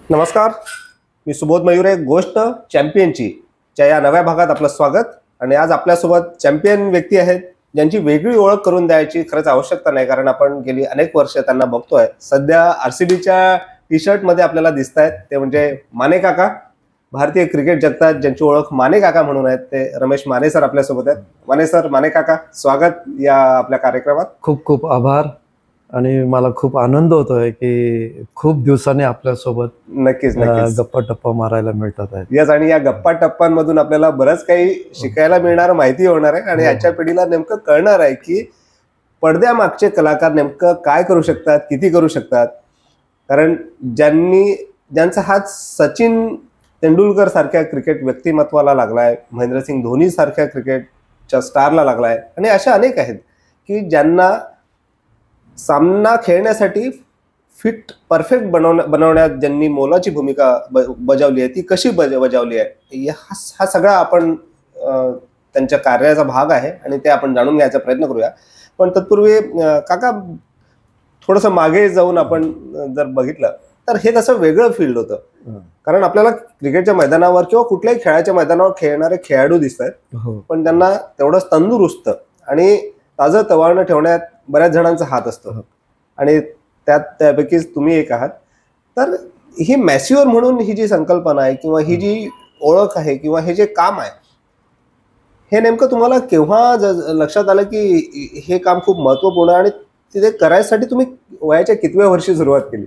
नमस्कार, मी सुबोध मयुरे. गोष्ट चॅम्पियनची च्या या नव्या भागात आपलं स्वागत. आणि आज आपल्यासोबत चॅम्पियन व्यक्ती आहेत ज्यांची वेगळी ओळख करून द्यायची खरंच आवश्यकता नाही, कारण आपण गेली अनेक वर्ष त्यांना बघतोय. सध्या आरसीबीच्या टी शर्ट मध्ये आपल्याला दिसत आहेत ते म्हणजे माने काका. भारतीय क्रिकेट जगतात ज्यांची ओळख माने काका म्हणून आहेत ते रमेश माने सर आपल्यासोबत आहेत. माने सर, माने काका, स्वागत या आपल्या कार्यक्रमात. खूप खूप आभार. आणि मला खूप आनंद होतोय की खूप दिवसांनी आपल्यासोबत नक्कीच नक्कीच गप्पा टप्पा मारायला मिळतात आहेत. यस, आणि या गप्पा टप्पांमधून आपल्याला बरंच काही शिकायला मिळणार, माहिती होणार आहे. आणि आजच्या पिढीला नेमकं कळणार आहे की पडद्यामागचे कलाकार नेमकं काय करू शकतात, किती करू शकतात. कारण ज्यांचा हात सचिन तेंडुलकर सारख्या क्रिकेट व्यक्तिमत्वाला लागलाय, महेंद्रसिंग धोनी सारख्या क्रिकेटच्या स्टारला लागलाय, आणि अशा अनेक आहेत की ज्यांना सामना खेळण्यासाठी फिट परफेक्ट बनवण्यात ज्यांनी मोलाची भूमिका बजावली आहे, ती कशी बजावली आहे, हा सगळा आपण त्यांच्या कार्याचा भाग आहे आणि ते आपण जाणून घ्यायचा प्रयत्न करूया. पण तत्पूर्वी काका, थोडंसं मागे जाऊन आपण जर बघितलं तर हे तसं वेगळं फील्ड होतं. कारण आपल्याला क्रिकेटच्या मैदानावर किंवा कुठल्याही खेळाच्या मैदानावर खेळणारे खेळाडू दिसत आहेत, पण त्यांना तेवढंच तंदुरुस्त आणि ताजं तवानं ठेवण्यात बऱ्याच जणांचा हात असतो, आणि त्यापैकीच तुम्ही एक आहात. तर ही मॅच्युअर म्हणून ही जी संकल्पना आहे किंवा ही जी ओळख आहे किंवा हे जे काम आहे, हे नेमकं तुम्हाला केव्हा लक्षात आलं की हे काम खूप महत्वपूर्ण आहे, आणि ते करायसाठी तुम्ही वयाच्या कितव्या वर्षी सुरुवात केली?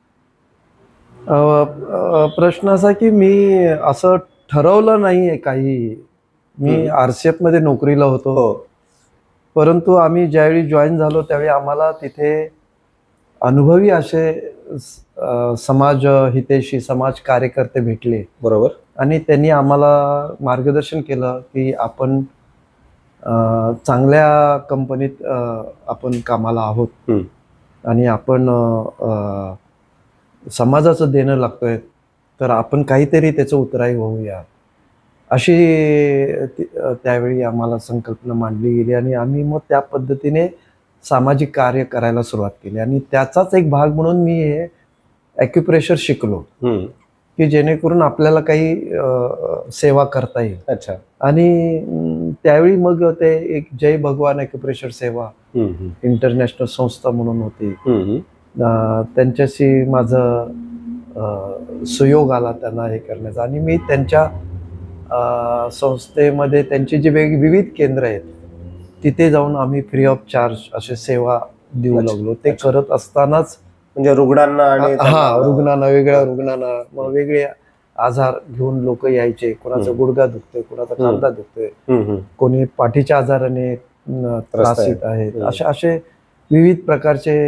प्रश्न असा की मी असं ठरवलं नाहीये काही. मी आरसीएफ मध्ये नोकरीला होतो, परंतु आम्ही ज्यावेळी जॉईन झालो त्यावेळी आम्हाला तिथे अनुभवी असे समाज हितेशी समाज कार्यकर्ते भेटले. बरोबर. आणि त्यांनी आम्हाला मार्गदर्शन केलं की आपण चांगल्या कंपनीत आपण कामाला आहोत आणि आपण समाजाचं देणं लागतोय, तर आपण काहीतरी त्याचं उतराई होऊया, अशी त्यावेळी आम्हाला संकल्पना मांडली गेली. आणि आम्ही मग त्या पद्धतीने सामाजिक कार्य करायला सुरुवात केली. आणि त्याचाच एक भाग म्हणून मी हे ॲक्युप्रेशर शिकलो की जेणेकरून आपल्याला काही सेवा करता येईल. अच्छा. आणि त्यावेळी मग ते एक जय भगवान ॲक्युप्रेशर सेवा इंटरनॅशनल संस्था म्हणून होती, त्यांच्याशी माझं सुयोग आला त्यांना हे करण्याचा. आणि मी त्यांच्या संस्थेमध्ये त्यांची जी विविध केंद्र आहेत तिथे जाऊन आम्ही फ्री ऑफ चार्ज असे सेवा देऊ लागलो. ते करत असतानाच म्हणजे रुग्णांना आणि रुग्णांना, वेगळ्या रुग्णांना, मग वेगळे आजार घेऊन लोक यायचे. कोणाचा गुडघा दुखतोय, कोणाचा खांदा दुखतोय, कोणी पाठीच्या आजाराने त्रासित आहेत, असे विविध प्रकारचे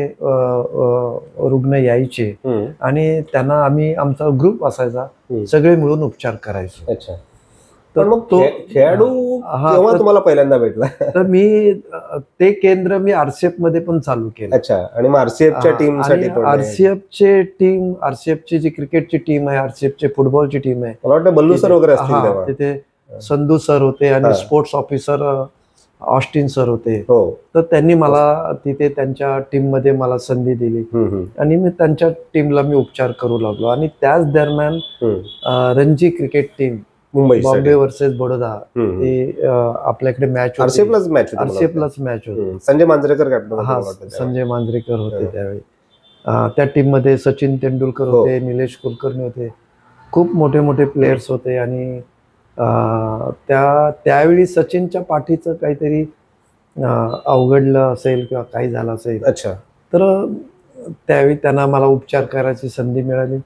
रुग्ण यायचे. आणि त्यांना आम्ही, आमचा ग्रुप असायचा, सगळे मिळून उपचार करायचो. अच्छा. तर मग तो खेळाडू केव्हा तुम्हाला पहिल्यांदा भेटला? तर मी ते केंद्र मी आरसीएफ मध्ये पण चालू केलं. अच्छा. आणि मग आरसीएफच्या टीम साठी आरसीएफची जी क्रिकेटची टीम आहे, आरसीएफची फुटबॉलची टीम आहे, मला वाटतं बल्लू सर वगैरे असतील तेव्हा. तिथे संधू सर होते आणि स्पोर्ट्स ऑफिसर ऑस्टिन सर होते. तर त्यांनी मला तिथे त्यांच्या टीम मध्ये मला संधी दिली आणि मी त्यांच्या टीमला मी उपचार करू लागलो. आणि त्याच दरम्यान Ranji cricket team Mumbai, Bombay versus Baroda, ते आपल्याकडे मॅच, आरसीएफलाच मॅच होती. संजय मांजरेकर कॅप्टन. हा, संजय मांजरेकर होते त्यावेळी. त्या टीम मध्ये सचिन तेंडुलकर होते, निलेश कुलकर्णी होते, खूप मोठे मोठे प्लेयर्स होते. आणि त्यावेळी सचिनच्या पाठीचं काहीतरी अवघडलं असेल किंवा काही झालं असेल. अच्छा. तर त्यावेळी त्यांना मला उपचार करायची संधी मिळाली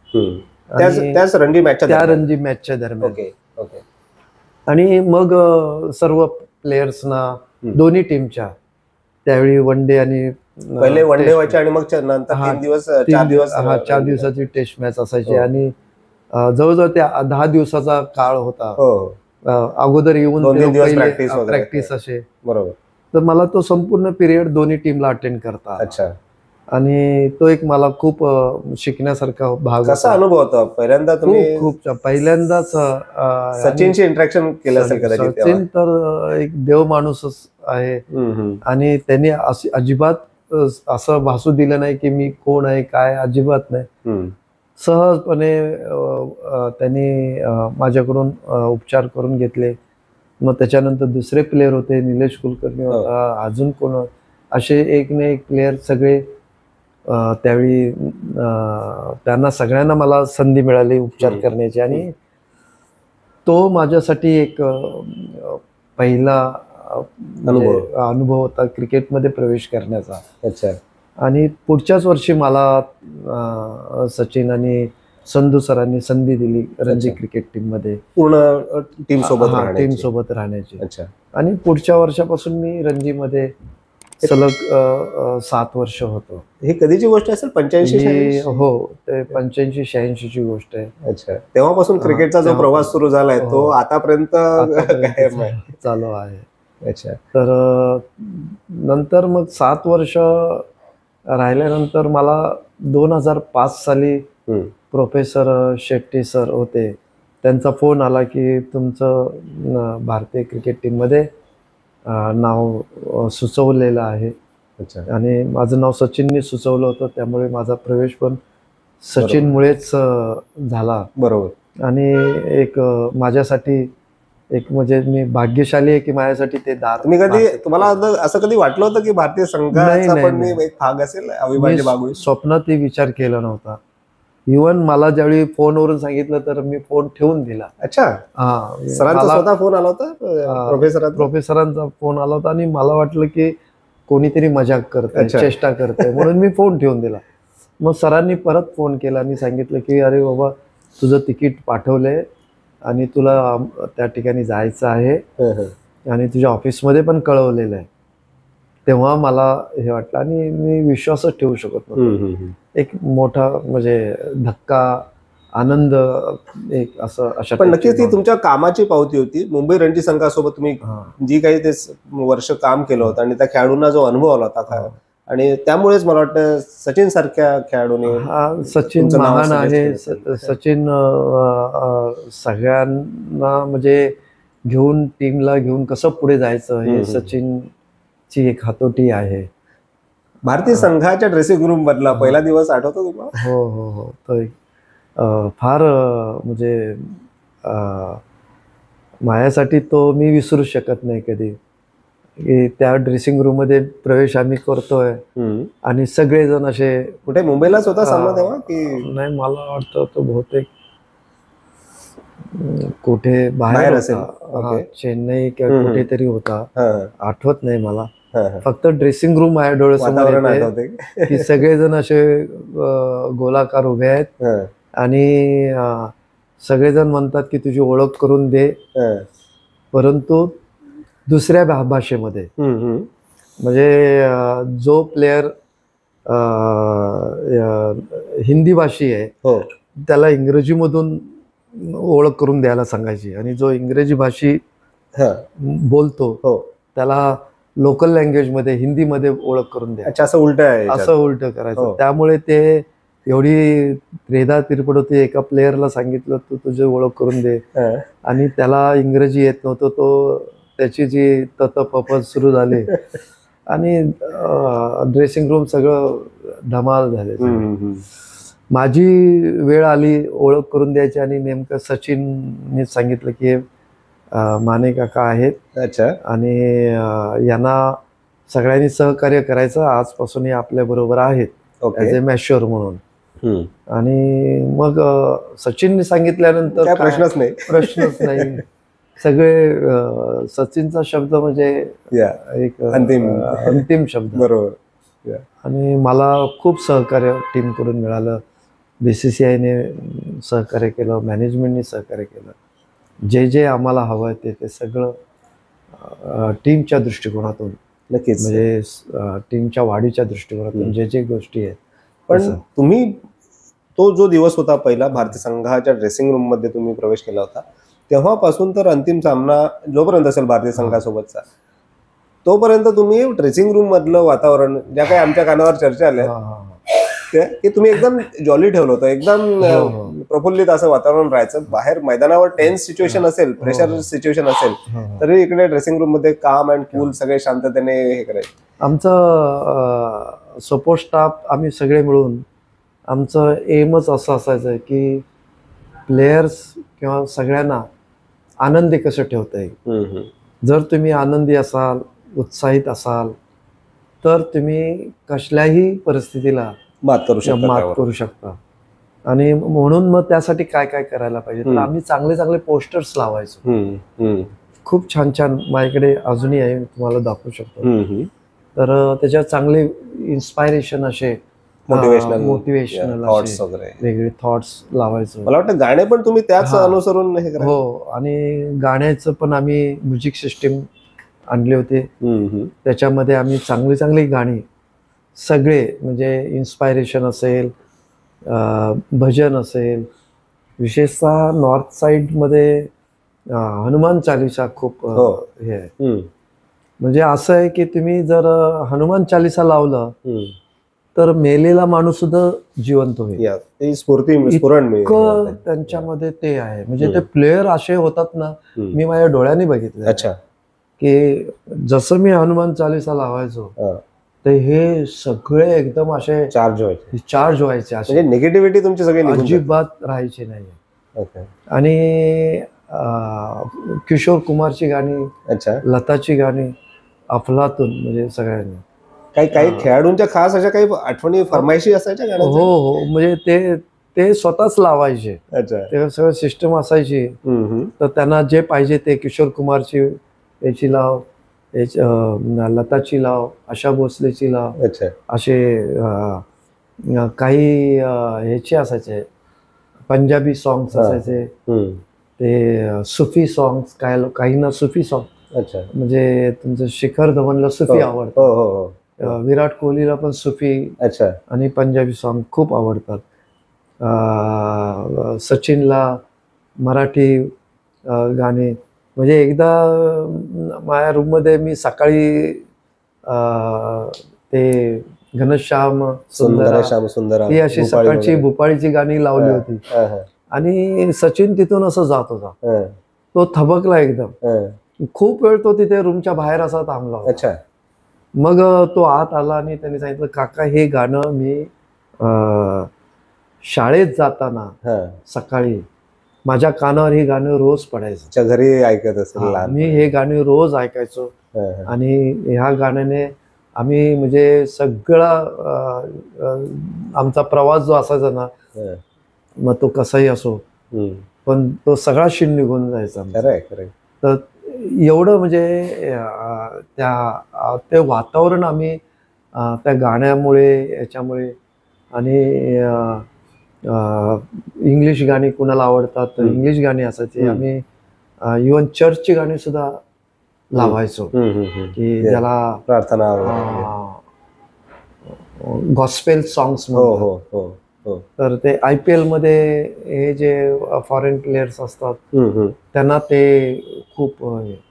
त्या रणजी मॅचच्या दरम्यान. आणि मग सर्व प्लेयर्सना, दोन्ही टीमच्या, त्यावेळी वन डे आणि पहिले वन डे व्हायचे आणि मग नंतर 4 दिवसाची टेस्ट मॅच असायची. आणि जवळजवळ त्या 10 दिवसाचा काळ होता. अगोदर येऊन प्रॅक्टिस असे. बरोबर. तर मला तो संपूर्ण पिरियड दोन्ही टीमला अटेंड करता. अच्छा. आणि तो एक मला खूप शिकण्यासारखा भाग. कसा अनुभव होता पहिल्यांदा तुम्ही? खूप पहिल्यांदाच सचिनशी इंटरॅक्शन केलं असेल कदाचित. सचिन तर एक देव माणूसच आहे. आणि त्यांनी अजिबात असं भासू दिलं नाही की मी कोण आहे काय, अजिबात नाही. सहजपणे त्यांनी माझ्याकडून उपचार करून घेतले. मग त्याच्यानंतर दुसरे प्लेयर होते, निलेश कुलकर्णी होता, अजून कोण, असे एक ना एक प्लेयर सगळे त्यावेळी त्यांना सगळ्यांना मला संधी मिळाली उपचार करण्याची. आणि तो माझ्यासाठी एक पहिला अनुभव होता क्रिकेटमध्ये प्रवेश करण्याचा. अच्छा. आणि पुढच्याच वर्षी मला सचिन आणि संधू सरांनी संधी दिली रणजी क्रिकेट टीममध्ये, पूर्ण टीम सोबत राहण्याची. अच्छा. आणि पुढच्या वर्षापासून मी रणजीमध्ये सलग 7 वर्ष होतो. ही कधीची गोष्ट असेल? 85? हो, ते 85-86 ची गोष्ट आहे. अच्छा. तेव्हापासून क्रिकेटचा जो प्रवास सुरू झालाय तो आतापर्यंत चालू आहे. अच्छा. तर नंतर मग 7 वर्ष राहिल्यानंतर मला 2005 साली प्रोफेसर शेट्टी सर होते, त्यांचा फोन आला की तुमचं भारतीय क्रिकेट टीममध्ये नाव सुचवलेलं आहे. अच्छा. आणि माझं नाव सचिनने सुचवलं होतं, त्यामुळे माझा प्रवेश पण सचिनमुळेच झाला. बरोबर. आणि एक माझ्यासाठी एक म्हणजे मी भाग्यशाली आहे की माझ्यासाठी ते दार. तुम्हाला असं कधी वाटलं होतं की भारतीय संघाचा पण मी एक भाग असेल, अविभाज्य भाग होईल? स्वप्नातही विचार केला नव्हता. इव्हन मला ज्यावेळी फोनवरून सांगितलं तर मी फोन ठेवून दिला. अच्छा. सरांचा स्वतः फोन आला होता? प्रोफेसरांचा फोन आला होता आणि मला वाटलं की कोणीतरी मजाक करतंय, चेष्टा करतंय, म्हणून मी फोन ठेवून दिला. मग सरांनी परत फोन केला आणि सांगितलं की अरे बाबा, तुझं तिकीट पाठवलंय आणि तुला त्या ठिकाणी जायचं आहे आणि तुझ्या ऑफिसमध्ये पण कळवलेलं आहे. तेव्हा मला हे वाटलं आणि मी विश्वासच ठेवू शकत नव्हतो. एक मोठा म्हणजे धक्का, आनंद, एक असं अशा. पण नक्कीच ती तुमच्या कामाची पावती होती. मुंबई रणजी संघासोबत तुम्ही जी काही ते वर्ष काम केलं होतं आणि त्या खेळाडूंना जो अनुभव आला होता, आणि त्यामुळेच मला वाटतं सचिन सारख्या खेळाडूने, सचिन महान आहे. सचिन सगळ्यांना म्हणजे घेऊन, टीमला घेऊन कसं पुढे जायचं हे सचिनची एक हातोटी आहे. भारतीय संघाच्या ड्रेसिंग रूम मधला पहिला दिवस आठवतो तुम्हाला? हो हो हो. तो फार म्हणजे माझ्यासाठी तो मी विसरू शकत नाही कधी. त्या ड्रेसिंग रूम मध्ये प्रवेश आम्ही करतोय आणि सगळेजण असे. कुठे मुंबईलाच होता सामना तेव्हा की नाही? मला वाटतं तो बहुतेक कुठे बाहेर असेल, चेन्नई किंवा कुठेतरी होता, आठवत नाही मला. फक्त ड्रेसिंग रूम आहे डोळ्यासमोर येते की सगळेजण असे गोलाकार उभे आहेत आणि सगळेजण म्हणतात की तुझी ओळख करून दे, परंतु दुसऱ्या भाषेमध्ये. म्हणजे जो प्लेयर हिंदी भाषी आहे त्याला इंग्रजीमधून ओळख करून द्यायला सांगायची, आणि जो इंग्रजी भाषी बोलतो त्याला लोकल लँग्वेज मध्ये, हिंदीमध्ये ओळख करून द्या. असं उलट करायचं. त्यामुळे ते एवढी त्रेधा तिरपड होती. एका प्लेयरला सांगितलं तू तुझी ओळख करून दे, आणि त्याला इंग्रजी येत नव्हतं. तो त्याची जी ततपपत सुरू झाली आणि ड्रेसिंग रूम सगळं धमाल झाले. माझी वेळ आली ओळख करून द्यायची आणि नेमकं सचिनने सांगितलं की माने काका आहेत. अच्छा. आणि यांना सगळ्यांनी सहकार्य करायचं, आजपासून हे आपल्या बरोबर आहेत ॲज ए मॅश्युअर म्हणून. आणि मग सचिनने सांगितल्यानंतर प्रश्नच नाही. सगळे सचिनचा शब्द म्हणजे एक अंतिम शब्द. बरोबर. आणि मला खूप सहकार्य टीमकडून मिळालं. BCCIने सहकार्य केलं, मॅनेजमेंटने सहकार्य केलं. जे आम्हाला हवं ते सगळं टीमच्या दृष्टिकोनातून, नक्कीच म्हणजे टीमच्या वाढीच्या दृष्टिकोनातून जे गोष्टी आहेत. पण तुम्ही तो जो दिवस होता पहिला भारतीय संघाच्या ड्रेसिंग रूम मध्ये तुम्ही प्रवेश केला होता, तेव्हापासून तर अंतिम सामना जोपर्यंत असेल भारतीय संघासोबतचा, तोपर्यंत तुम्ही ड्रेसिंग रूम मधलं वातावरण, ज्या काही आमच्या कानावर चर्चा आल्या की तुम्ही एकदम जॉली ठेवलं होतं, एकदम प्रफुल्लित असं वातावरण राहायचं. बाहेर मैदानावर टेन्स सिच्युएशन असेल, प्रेशर सिच्युएशन असेल, तरी इकडे ड्रेसिंग रूम मध्ये काम अँड कूल, सगळे शांततेने हे करायचे. आमचं सपोर्ट स्टाफ आम्ही सगळे मिळून आमचं एमच असं असायचं की प्लेयर्स किंवा सगळ्यांना आनंदी कसं ठेवता येईल. जर तुम्ही आनंदी असाल, उत्साहित असाल, तर तुम्ही कसल्याही परिस्थितीला मात करू शकता मात त्यावर. करू शकता. आणि म्हणून मग त्यासाठी काय काय करायला पाहिजे, तर आम्ही चांगले चांगले पोस्टर्स लावायचो. खूप छान छान माझ्याकडे अजूनही आहे, मी तुम्हाला दाखवू शकतो. तर त्याच्यात चांगले इन्स्पायरेशन असे मोटिवेशनल थॉट्स वगैरे, वेगळे थॉट्स लावायचो. मला वाटतं गाणे पण तुम्ही त्याच अनुसरून हे करा. हो, आणि गाण्याचं पण आम्ही म्युझिक सिस्टीम आणले होते. त्याच्यामध्ये आम्ही चांगली चांगली गाणी सगळे, म्हणजे इन्स्पायरेशन असेल, भजन असेल, विशेषतः नॉर्थ साईडमध्ये हनुमान चालिसा खूप हे आहे. म्हणजे असं आहे की तुम्ही जर हनुमान चालिसा लावलं तर मेलेला माणूस सुद्धा जिवंत होईल. इतकं त्यांच्यामध्ये ते आहे. म्हणजे ते प्लेयर असे होतात ना, मी माझ्या डोळ्यांनी बघितले. अच्छा. की जसं मी हनुमान चालिसा लावायचो तर हे सगळे एकदम असे चार्ज व्हायचे, असे निगेटिव्हिटी तुमची सगळी अजिबात राहायची नाही. आणि किशोर कुमारची गाणी, लताची गाणी, अफलातून, म्हणजे सगळ्यांनी. काही खेळाडूंच्या खास अशा काही आठवणी फरमाईशी असायच्या गाण्याच्या? हो, म्हणजे ते स्वतःच लावायचे. ते सगळं सिस्टम असायची. तर त्यांना जे पाहिजे ते, किशोर कुमारची याची लाव, लताची लाव, आशा भोसलेची लाव, असे काही ह्याचे असायचे, पंजाबी सॉंग्स असायचे, ते सुफी सॉंग्स, काहींना सुफी सॉंग, म्हणजे तुमचं शिखर धवनला सुफी आवडतं, विराट कोहलीला पण सुफी आणि पंजाबी सॉंग खूप आवडतात, सचिनला मराठी गाणे. म्हणजे एकदा माझ्या रूममध्ये मी सकाळी ते घनश्याम सुंदरा ही अशी सकाळची भोपाळीची गाणी लावली होती. आणि सचिन तिथून असं जात होता, तो थबकला एकदम. खूप वेळ तो तिथे रूमच्या बाहेर असा थांबला होता. मग तो आत आला आणि त्यांनी सांगितलं, काका हे गाणं मी शाळेत जाताना सकाळी माझ्या कानावर हे गाणं रोज पडायचं, घरी ऐकत असेल, मी हे गाणे रोज ऐकायचो. आणि ह्या गाण्याने आम्ही, म्हणजे सगळा आमचा प्रवास जो असायचा ना, मग तो कसाही असो, पण तो सगळा शीण निघून जायचा. तर एवढं म्हणजे ते वातावरण आम्ही त्या गाण्यामुळे, याच्यामुळे. आणि इंग्लिश गाणी कुणाला आवडतात तर इंग्लिश गाणी असायची. आम्ही इव्हन चर्चची गाणी सुद्धा लावायचो, की ज्याला प्रार्थना, गॉस्पेल सॉंग्स म्हणतात. तर ते IPL मध्ये हे जे फॉरेन प्लेयर्स असतात त्यांना ते खूप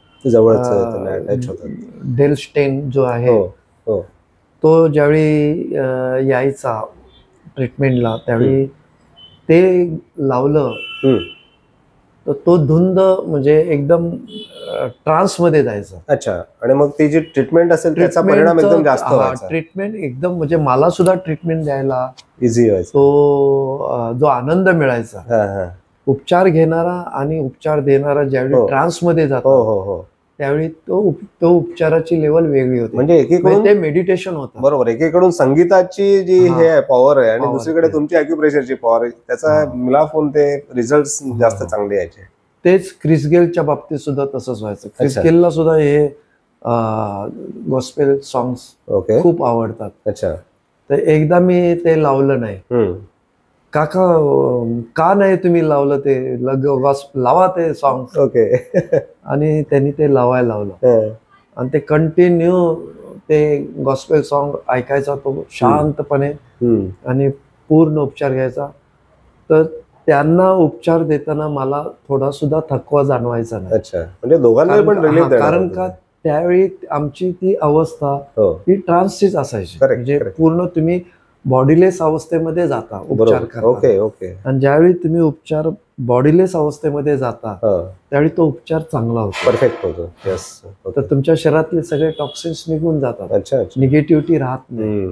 जवळच. डेल स्टेन जो आहे, तो ज्यावेळी यायचा ट्रीटमेंटला, त्यावेळी ते लावलं तर तो धुंद, म्हणजे एकदम ट्रान्समध्ये जायचा. अच्छा. आणि मग ती जी ट्रीटमेंट असेल त्याचा परिणाम एकदम जास्त व्हायचा. ट्रीटमेंट एकदम, म्हणजे मला सुद्धा ट्रीटमेंट द्यायला इझी व्हायचं. तो जो आनंद मिळायचा, उपचार घेणारा आणि उपचार देणारा ज्यावेळी ट्रान्समध्ये जातो त्यावेळी तो उपचाराची लेवल वेगळी होती. म्हणजे एकीकडून ते मेडिटेशन होतं. बरोबर. एकीकडून संगीताची जी हे पॉवर आहे आणि दुसरीकडे तुमची अॅक्युप्रेशरची पॉवर आहे, त्याचा मिलाफ होऊन ते रिझल्ट जास्त चांगले यायचे. तेच क्रिस गेलच्या बाबतीत सुद्धा तसंच व्हायचं. क्रिस गेलला सुद्धा हे गॉस्पेल सॉंग्स खूप आवडतात. अच्छा. तर एकदा मी ते लावलं नाही. काका का नाही तुम्ही लावलं ते, लावा ते सॉंग. आणि त्यांनी ते लावायला लावलं आणि ते कंटिन्यू ते गॉस्पेल सॉंग ऐकायचा तो शांतपणे आणि पूर्ण उपचार घ्यायचा. तर त्यांना उपचार देताना मला थोडा सुद्धा थकवा जाणवायचा नाही. अच्छा. म्हणजे दोघांना पण रिलीफ देणार. कारण का त्यावेळी आमची ती अवस्था ही ट्रान्सचीच असायची. म्हणजे पूर्ण तुम्ही बॉडीलेस अवस्थेमध्ये जाता उपचार करता. आणि ज्यावेळी तुम्ही उपचार बॉडीलेस अवस्थेमध्ये जाता त्यावेळी तो उपचार चांगला होतो, परफेक्ट होतो. तर तुमच्या शरीरातले सगळे टॉक्सिन्स निघून जातात, निगेटिव्हिटी राहत नाही.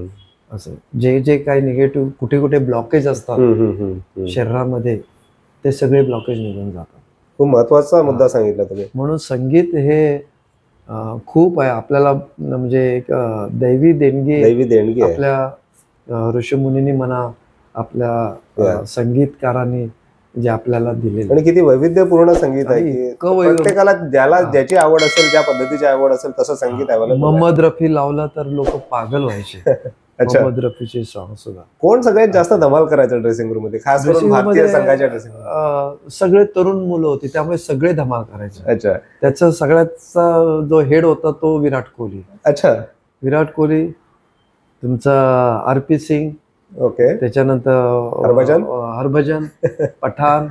असं जे जे काही निगेटिव्ह कुठे कुठे ब्लॉकेज असतात शरीरामध्ये, ते सगळे ब्लॉकेज निघून जातात. खूप महत्वाचा मुद्दा सांगितला तुम्ही. म्हणून संगीत हे खूप आहे आपल्याला, म्हणजे एक दैवी देणगी आहे आपल्या ऋषीमुनींनी म्हणा, आपल्या संगीतकारांनी जे आपल्याला दिलेलं. आणि किती वैविध्यपूर्ण संगीत आहे की प्रत्येकाला ज्याला ज्याची आवड असेल, ज्या पद्धतीची आवड असेल तसं संगीत अवेलेबल. मोहम्मद रफी लावला तर लोक पागल व्हायचे. मोहम्मद रफीचे सॉंग सुद्धा. कोण सगळ्यात जास्त धमाल करायचं ड्रेसिंग रूम मध्ये, खास करून भारतीय संघाच्या ड्रेसिंग रूम? सगळे तरुण मुलं होती, त्यामुळे सगळे धमाल करायचे. अच्छा. त्याचा सगळ्याचा जो हेड होता तो विराट कोहली. अच्छा. विराट कोहली, तुमचा आरपी सिंग, ओके, त्याच्यानंतर हरभजन, पठाण,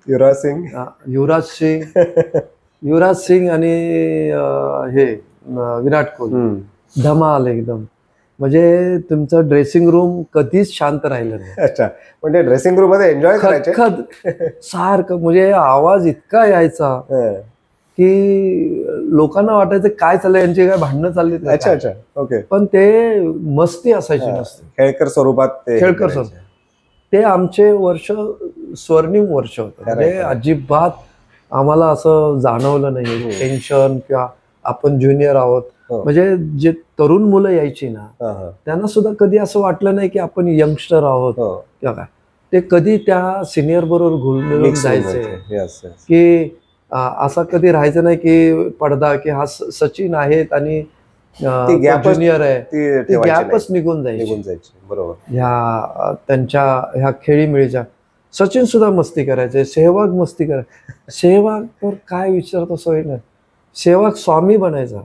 युवराज सिंग आणि हे विराट कोहली. धमाल एकदम. म्हणजे तुमचं ड्रेसिंग रूम कधीच शांत राहिलं नाही. अच्छा, म्हणजे ड्रेसिंग रूम मध्ये एन्जॉय करायचे सारखं. म्हणजे आवाज इतका यायचा की लोकांना वाटायचं काय चाललंय, यांची काय भांडणं चालली. अच्छा अच्छा, ओके. पण ते मस्ती असायची नसते, खेळकर स्वरूपात. ते आमचे वर्ष स्वर्णिम वर्ष होतं. म्हणजे अजिबात आम्हाला असं जाणवलं नाही टेन्शन किंवा आपण ज्युनियर आहोत. म्हणजे जे तरुण मुलं यायची ना, त्यांना सुद्धा कधी असं वाटलं नाही की आपण यंगस्टर आहोत किंवा काय. ते कधी त्या सिनियर बरोबर घुलमिळून जायचे, की असं कधी राहायचं नाही की पडदा की हा सचिन आहेत आणि ज्युनियर आहे, ते गॅपच निघून जायचे. बरोबर. ह्या त्यांच्या ह्या खेळीमेळीच्या. सचिन सुद्धा मस्ती करायचे, सेहवाग मस्ती करायचे. सेहवाग तर काय विचारतो सोय नाही. सेहवाग स्वामी बनायचा.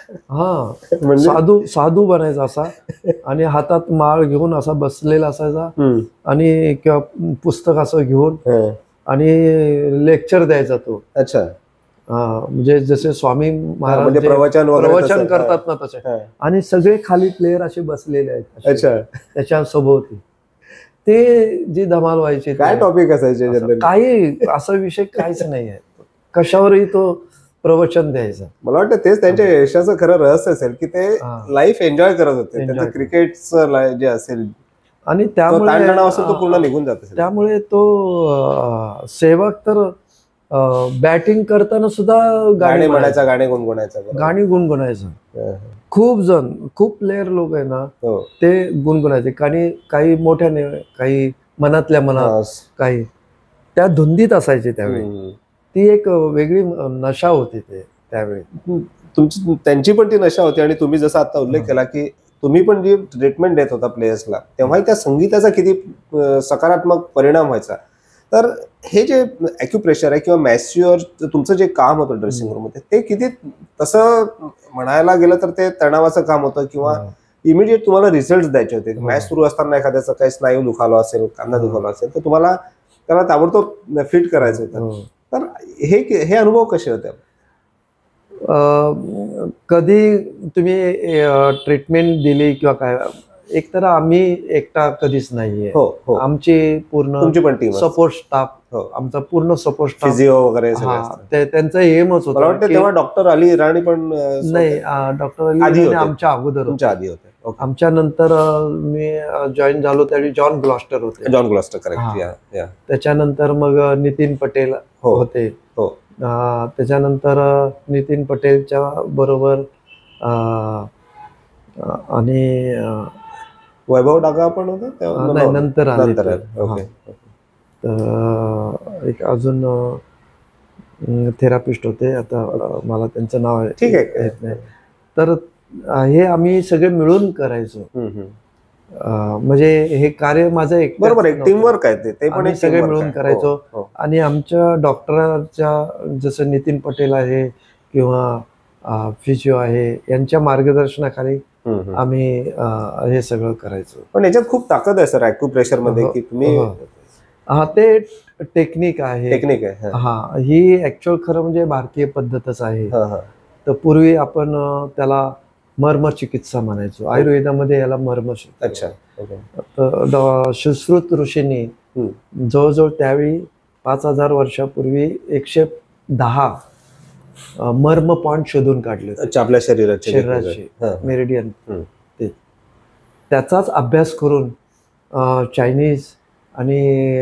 हा, साधू बनायचा असा, आणि हातात माळ घेऊन असा बसलेला असायचा, आणि किंवा पुस्तक असं घेऊन आणि लेक्चर द्यायचा तो. अच्छा. म्हणजे जसे स्वामी महाराज प्रवचन करतात ना तसे, आणि सगळे खाली प्लेयर असे बसलेले आहेत. अच्छा. त्याच्या सभोवती ते जी धमाल व्हायची. काय टॉपिक असायचे? काही असा विषय काहीच नाही आहे, कशावरही तो प्रवचन द्यायचा. मला वाटतं तेच त्यांच्या यशाचं खरं रहस्य असेल की ते लाईफ एन्जॉय करत होते. त्यांचं क्रिकेटचं जे असेल आणि त्यामुळे तो पूर्ण निघून जात असेल. त्यामुळे तो सेवक तर बॅटिंग करताना सुद्धा गाणी म्हणायचा, गाणी गुणगुणायचा. खूप प्लेयर लोक आहे ना, ते गुणगुणायचे. काही मोठ्याने, काही मनातल्या मनात, काही त्या धुंदीत असायचे त्यावेळी. ती एक वेगळी नशा होती त्यावेळी. त्यांची पण ती नशा होती. आणि तुम्ही जसा आता उल्लेख केला की तुम्ही पण जी ट्रीटमेंट देत होता प्लेयर्सला, तेव्हा त्या संगीताचा किती सकारात्मक परिणाम व्हायचा. तर हे जे ॲक्युप्रेशर आहे किंवा मॅस्युअर तुमचं जे काम होतं ड्रेसिंग रूम मध्ये, ते किती, तसं म्हणायला गेलं तर ते तणावाचं काम होतं, किंवा इमिडिएट तुम्हाला रिझल्ट द्यायचे होते. मॅच सुरू असताना एखाद्याचं काही स्नायू दुखावला असेल, कांदा दुखावला असेल, तर तुम्हाला त्याला ताबडतोब फिट करायचं होतं. तर हे अनुभव कसे होते? कधी तुम्ही ट्रीटमेंट दिली किंवा काय, एकतर आम्ही एकटा कधीच नाहीये. आमची पूर्ण सपोर्ट स्टाफ, आमचा पूर्ण सपोर्ट स्टाफ, फिजिओ वगैरे, त्यांचं एमच होतं. मला वाटतं तेव्हा डॉक्टर अली इराणी पण नाही, डॉक्टर अली इराणी आमच्या अगोदर, आधी होते. आमच्या नंतर मी जॉईन झालो त्यावेळी जॉन ग्लॉस्टर होते. करेक्ट. त्याच्यानंतर मग नितीन पटेल होते. त्याच्यानंतर नितीन पटेलच्या बरोबर आणि वैभव डागा पण होता. नाही, नंतर आले. एक अजून थेरापिस्ट होते, आता मला त्यांचं नाव येत नाही. तर हे आम्ही सगळे मिळून करायचो. म्हणजे हे कार्य माझं एक बरोबर, एक टीमवर्क आहे ते पण सगळे मिळून करायचो. आणि आमच्या डॉक्टरांच्या, जसं नितीन पटेल आहे किंवा फिजिओ आहे, यांच्या मार्गदर्शनाखाली आम्ही हे सगळं करायचो. पण याच्यात खूप ताकद आहे सर ॲक्युप्रेशर मध्ये, की तुम्ही ते टेक्निक आहे. ही ऍक्च्युअल खरं म्हणजे भारतीय पद्धतच आहे. तर पूर्वी आपण त्याला मर्म चिकित्सा म्हणायचो, आयुर्वेदामध्ये याला मर्म चिकित्सा. तर सुश्रुत ऋषींनी जवळजवळ त्यावेळी 5000 वर्षापूर्वी 110 मर्म पॉइंट शोधून काढले आपल्या शरीराचे मेरिडियन. त्याचाच अभ्यास करून चायनीज आणि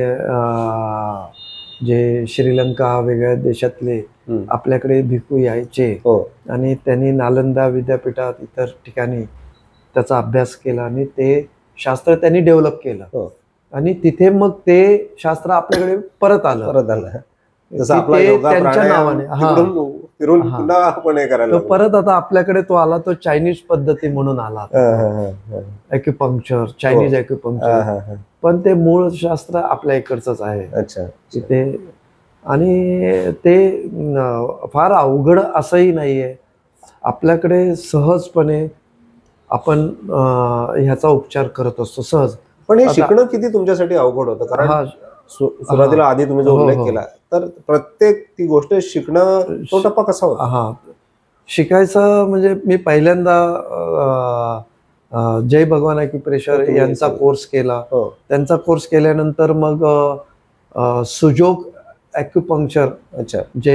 जे श्रीलंका वेगळ्या देशातले आपल्याकडे भिक्खू यायचे हो आणि त्यांनी नालंदा विद्यापीठात इतर ठिकाणी त्याचा अभ्यास केला आणि ते शास्त्र त्यांनी डेव्हलप केलं हो आणि तिथे मग ते शास्त्र आपल्याकडे परत आलं. परत आलं जसं की आपला ते योगा त्यांच्या प्राणायाम नावाने. हा. तिकडून फिरून हा. पुन्हा आपण हे करायला तो लागलो. परत आता आपल्याकडे तो आला, तो चायनीज पद्धती म्हणून आला. हा, हा, हा, हा. ॲक्युपंक्चर, चायनीज हा, ॲक्युपंक्चर. हा, हा. पण ते मूळ शास्त्र आपल्या इकडचंच आहे. अच्छा तिथे आणि ते फार अवघड असंही नाहीये. आपल्याकडे सहजपणे आपण ह्याचा उपचार करत असतो सहज. पण हे आता- शिकणं किती तुमच्यासाठी अवघड होतं? कारण हा. सुरुवातीला आधी तुम्ही जो हो, उल्लेख हो. केला, तर प्रत्येक ती गोष्ट शिकणं तो टप्पा कसा होता? हा. शिकायचं म्हणजे मी पहिल्यांदा जय भगवान ॲक्युप्रेशर तुम्ही- यांचा कोर्स केला. हो त्यांचा कोर्स केल्यानंतर मग सुजोग ॲक्युपंक्चर, अच्छा जे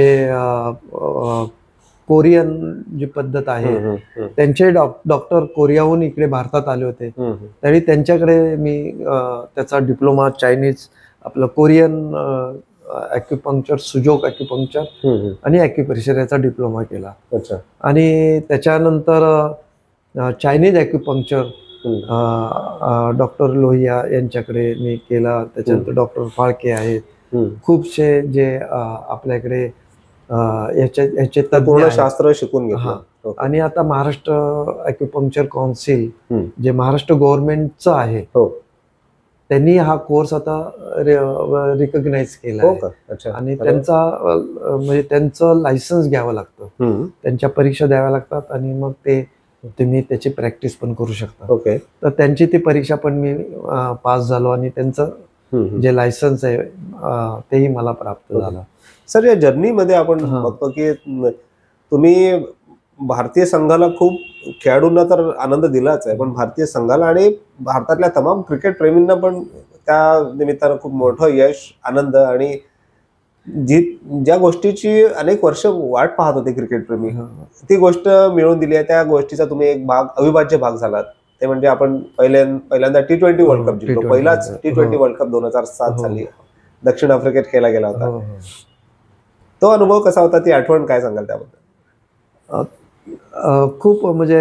कोरियन जी पद्धत आहे, त्यांचे डॉक्टर कोरियाहून इकडे भारतात आले होते. तरी त्यांच्याकडे मी त्याचा डिप्लोमा चायनीज आपलं कोरियन ॲक्युपंक्चर, सुजोग ॲक्युपंक्चर आणि ॲक्युप्रेशर याचा डिप्लोमा केला. अच्छा आणि त्याच्यानंतर चायनीज ॲक्युपंक्चर डॉक्टर लोहिया यांच्याकडे मी केला. त्याच्यानंतर डॉक्टर फाळके आहेत, खूपसे जे आपल्याकडे ह्याचे तज्ञ पूर्ण आहेत. शास्त्र शिकून हा. घेतलं. आणि आता महाराष्ट्र ॲक्युपंक्चर काउन्सिल जे महाराष्ट्र गव्हर्नमेंटचं आहे, हो त्यांनी हा कोर्स आता रिकग्नाइज केला हो आहे. का? अच्छा आणि त्यांचा म्हणजे त्यांचं लायसन्स घ्यावं लागतं, त्यांच्या परीक्षा द्याव्या लागतात आणि मग ते तुम्ही त्याची प्रॅक्टिस पण करू शकता. ओके तर त्यांची ती परीक्षा पण मी पास झालो आणि त्यांचं जे लायसन्स आहे तेही मला प्राप्त झालं. सर, या जर्नीमध्ये आपण बघतो की तुम्ही भारतीय संघाला खूप, खेळाडूंना तर आनंद दिलाच आहे, पण भारतीय संघाला आणि भारतातल्या तमाम क्रिकेट प्रेमींना पण त्या निमित्तानं खूप मोठं यश, आनंद आणि ज्या गोष्टीची अनेक वर्ष वाट पाहत होते क्रिकेट प्रेमी, ती गोष्ट मिळवून दिली आहे. त्या गोष्टीचा तुम्ही एक भाग, अविभाज्य भाग झालात. ते म्हणजे आपण पहिल्यांदा T20 वर्ल्ड कप जिंकलो. पहिलाच T20 वर्ल्ड कप 2007 साली दक्षिण आफ्रिकेत खेळला गेला होता. तो अनुभव कसा होता? ती आठवण काय सांगाल त्याबद्दल? खूप म्हणजे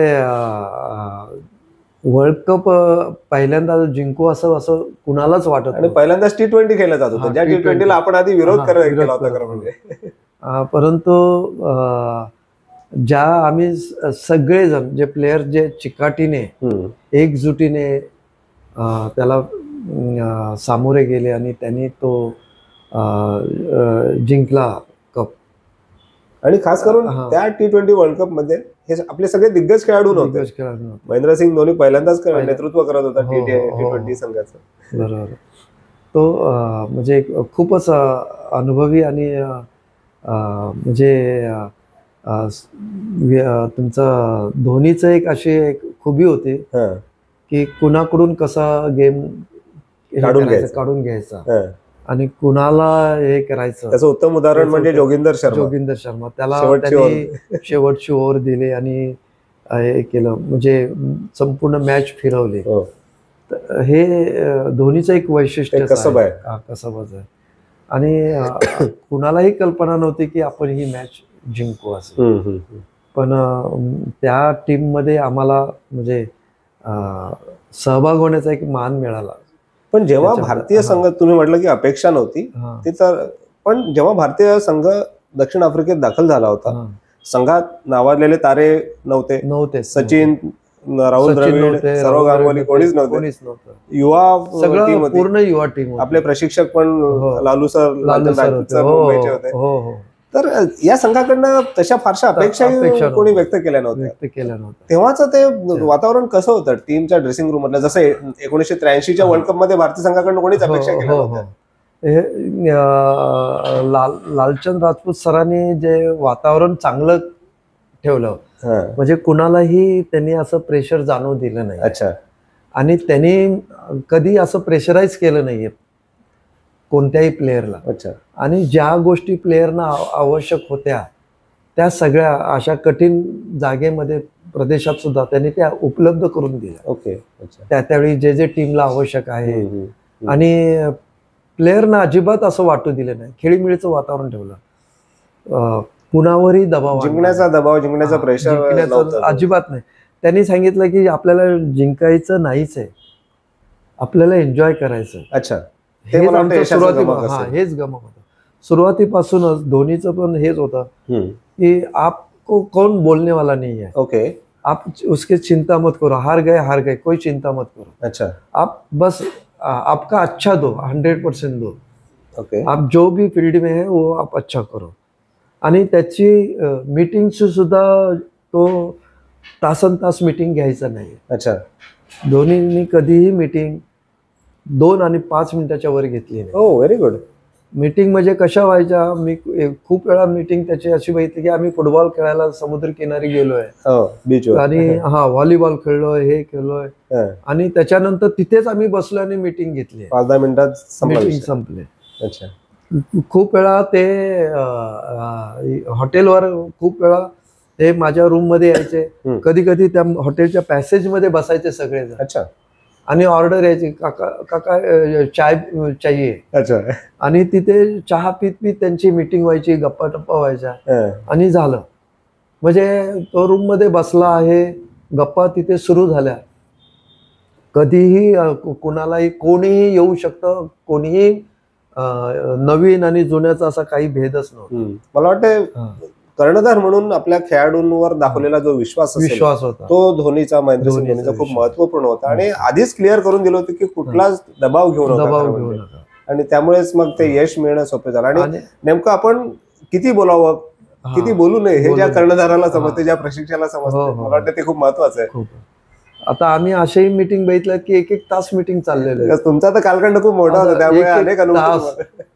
वर्ल्ड कप पहिल्यांदा जिंकू असं कुणालाच वाटत आणि पहिल्यांदाच T20 खेळला जात होतं, ज्या T20 ला आपण आधी विरोध केला होता खरं म्हणजे. परंतु ज्या आम्ही सगळेजण जे प्लेयर जे चिकाटीने एकजुटीने त्याला सामोरे गेले आणि त्यांनी तो जिंकला कप. आणि खास करून त्या T20 वर्ल्ड कप मध्ये हे आपले सगळे दिग्गज खेळाडू नव्हते. महेंद्रसिंग धोनी पहिल्यांदाच नेतृत्व करत होता T20 संघाचं. बरोबर. तो म्हणजे खूपच अनुभवी आणि म्हणजे तुमचं धोनीचं एक अशी एक खूबी होती की कुणाकडून कसा गेम काढून घ्यायचा आणि कुणाला हे करायचं. त्याचं उत्तम उदाहरण म्हणजे जोगिंदर शर्मा. त्याला त्यांनी शेवटची ओव्हर दिली आणि हे केलं, म्हणजे संपूर्ण मॅच फिरवली. हे धोनीचं एक वैशिष्ट्य कसब आहे. आणि कुणालाही कल्पना नव्हती की आपण ही मॅच जिंकू असं. पण त्या टीम मध्ये आम्हाला म्हणजे सहभाग होण्याचा एक मान मिळाला. पण जेव्हा भारतीय संघ, तुम्ही म्हटलं की अपेक्षा नव्हती तिथं, पण जेव्हा भारतीय संघ दक्षिण आफ्रिकेत दाखल झाला होता, संघात नावाजलेले तारे नव्हते. सचिन, राहुल द्रविड, सौरव गांगुली कोणीच नव्हतं. युवा टीम होती, पूर्ण युवा टीम. आपले प्रशिक्षक पण लालू सर मुंबईचे होते. तर या संघाकडनं तशा फारशा अपेक्षा कोणी व्यक्त केल्या नव्हत्या. तेव्हाच ते वातावरण कसं होतं टीमच्या ड्रेसिंग रूम मधलं? जसं 1983च्या वर्ल्ड कप मध्ये भारतीय संघाकडनं कोणीच अपेक्षा केल्या नव्हत्या. लालचंद राजपूत सरांनी जे वातावरण चांगलं ठेवलं, म्हणजे कुणालाही त्यांनी असं प्रेशर जाणवू दिलं नाही. अच्छा. आणि त्यांनी कधी असं प्रेशराईज केलं नाहीये कोणत्याही प्लेयरला. अच्छा. आणि ज्या गोष्टी प्लेयरना आवश्यक होत्या त्या सगळ्या अशा कठीण जागेमध्ये प्रदेशात सुद्धा त्यांनी त्या उपलब्ध करून दिल्या. ओके, अच्छा. त्यावेळी जे जे टीमला आवश्यक आहे. हम्म, हम्म. आणि प्लेयरना अजिबात असं वाटू दिलं नाही, खेळीमेळीचं वातावरण ठेवलं. कुणावरही दबाव जिंकण्याचा दबाव, जिंकण्याचा प्रेशर अजिबात नाही. त्यांनी सांगितलं की आपल्याला जिंकायचं नाहीच आहे, आपल्याला एन्जॉय करायचं. अच्छा, हेच आमचं हेच गमक होतं. सुरुवातीपासूनच धोनीचं पण हेच होतं कि आपको कौन बोलने वाला नहीं है. ओके, आप उसके चिंता मत करो, हार गए कोई चिंता मत करो. अच्छा, आप बस आपका अच्छा दो, 100% दो. ओके, आप जो भी फील्ड में है वो आप अच्छा करो. आणि त्याची मीटिंगची सुद्धा तो तासन तास मीटिंग घ्यायचा नाही. अच्छा, धोनींनी कधीही मीटिंग 2 आणि 5 मिनिटाच्या वर घेतली नाही. ओ व्हेरी गुड. मीटिंग म्हणजे कशा व्हायच्या, मी खूप वेळा मीटिंग त्याची अशी बघितली की आम्ही फुटबॉल खेळायला समुद्र किनारी गेलोय, बीचवर, आणि व्हॉलीबॉल खेळलोय, हे खेळलोय, आणि त्याच्यानंतर तिथेच आम्ही बसलो आणि मीटिंग घेतली. 5-10 मिनिटात मीटिंग संपले. अच्छा, खूप वेळा ते हॉटेलवर खूप वेळा ते माझ्या रूम मध्ये यायचे, कधी कधी त्या हॉटेलच्या पॅसेज मध्ये बसायचे सगळे. अच्छा, आणि ऑर्डर यायची, काका काका चाय चाहिए. अच्छा, आणि तिथे चहा पीत पीत त्यांची मीटिंग व्हायची, गप्पा टप्पा व्हायच्या, आणि झालं. म्हणजे तो रूम मध्ये बसला आहे, गप्पा तिथे सुरू झाल्या. कधीही कोणालाही कोणीही येऊ शकतं, कोणीही नवीन आणि जुन्याचा असा काही भेदच नव्हता. मला वाटतं कर्णधार म्हणून आपल्या खेळाडूंवर दाखवलेला जो विश्वास होता तो धोनीचा, महेंद्रसिंग धोनीचा खूप महत्वपूर्ण होता. आणि आधीच क्लिअर करून दिलं होतं की कुठलाच दबाव घेऊ नका, आणि त्यामुळेच मग ते यश मिळणं सोपं झालं. आणि नेमकं आपण किती बोलावं, किती बोलू नये हे ज्या कर्णधाराला समजते, ज्या प्रशिक्षकाला समजते, मला वाटतं ते खूप महत्वाचं आहे. आता आम्ही अशाही मीटिंग बघितलं की 1-1 तास मीटिंग चाललेलं. तुमचा तर कालखंड खूप मोठा होता, त्यामुळे अनेक अनुभव.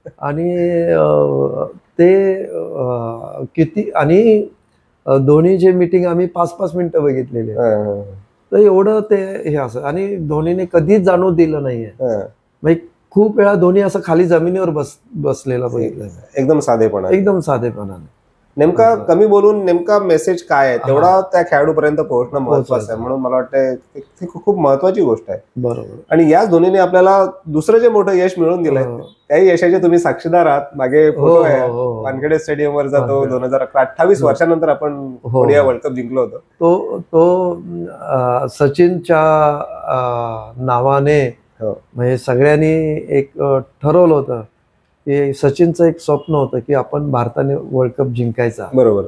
आणि ते किती, आणि धोनीचे मीटिंग आम्ही 5-5 मिनिटं बघितलेले. तर एवढं ते हे असं, आणि धोनीने कधीच जाणून दिलं नाहीये. म्हणजे खूप वेळा धोनी असं खाली जमिनीवर बसलेला बघितलं, एकदम साधेपणाने. नेमका कमी बोलून नेमका मेसेज काय आहे तेवढा त्या खेळाडूपर्यंत पोहोचणं महत्वाचं आहे. म्हणून मला वाटतं ती खूप महत्वाची गोष्ट आहे. बरोबर. आणि याच धोनीने आपल्याला दुसरं जे मोठं यश मिळवून दिलंय, त्याही यशाचे तुम्ही साक्षीदार आहात. मागे फोटो आहे, वानखेडे स्टेडियम वर जातो 2011, 28 वर्षानंतर आपण वर्ल्ड कप जिंकलो होतो. तो सचिनच्या नावाने म्हणजे सगळ्यांनी एक ठरवलं होतं की सचिनचं एक स्वप्न होतं की आपण भारताने वर्ल्ड कप जिंकायचा. बरोबर.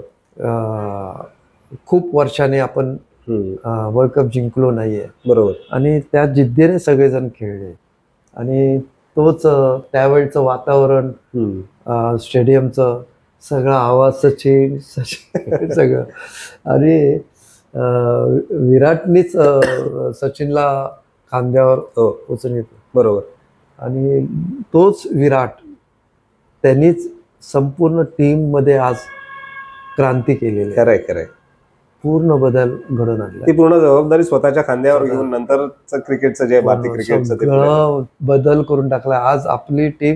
खूप वर्षाने आपण वर्ल्ड कप जिंकलो नाहीये. बरोबर. आणि त्या जिद्दीने सगळेजण खेळले, आणि तोच त्यावेळचं वातावरण, स्टेडियमचं सगळा आवाज, सचिन सगळं, आणि विराटनीच सचिनला खांद्यावर उचलून येतो. बरोबर. आणि तोच विराट, त्यांनीच संपूर्ण टीम मध्ये आज क्रांती केलेली. खरंय. पूर्ण बदल घडून आणला. ती पूर्ण जबाबदारी स्वतःच्या खांद्यावर घेऊन नंतरचं क्रिकेटचं जे भारतीय क्रिकेटचं बदल करून टाकला. आज आपली टीम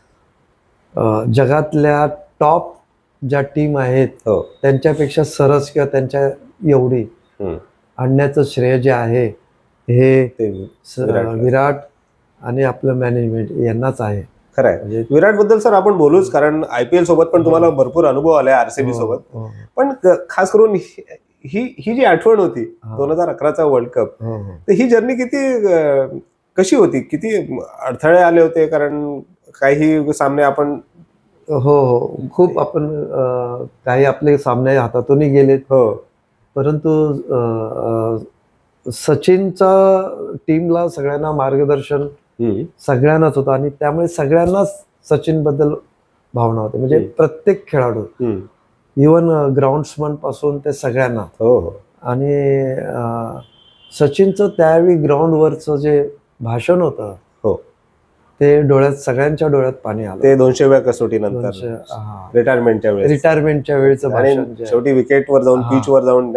जगातल्या टॉप ज्या टीम आहेत त्यांच्यापेक्षा सरस किंवा त्यांच्या एवढी आणण्याचं श्रेय जे आहे हे विराट आणि आपलं मॅनेजमेंट यांनाच आहे. खरंय. म्हणजे विराट बद्दल सर आपण बोलूच, कारण IPL सोबत पण तुम्हाला भरपूर अनुभव आलाय, RCB सोबत. पण खास करून ही जी आठवण होती 2011चा वर्ल्ड कप, तर ही जर्नी कशी होती? किती अडथळे आले होते? कारण काही सामने आपण खूप आपण काही आपले सामने हातातून गेलेत. परंतु सचिनचा टीमला सगळ्यांना मार्गदर्शन सगळ्यांनाच होतं, आणि त्यामुळे सगळ्यांनाच सचिन बद्दल भावना होती. म्हणजे प्रत्येक खेळाडू, इवन ग्राउंड्समन पासून ते सगळ्यांना. आणि सचिनचं त्यावेळी ग्राउंडवरचं जे भाषण होतं ते सगळ्यांच्या डोळ्यात पाणी आलं. ते 200व्या कसोटी नंतर रिटायरमेंटच्या वेळेचं भाषण, शेवटी विकेटवर जाऊन पिचवर जाऊन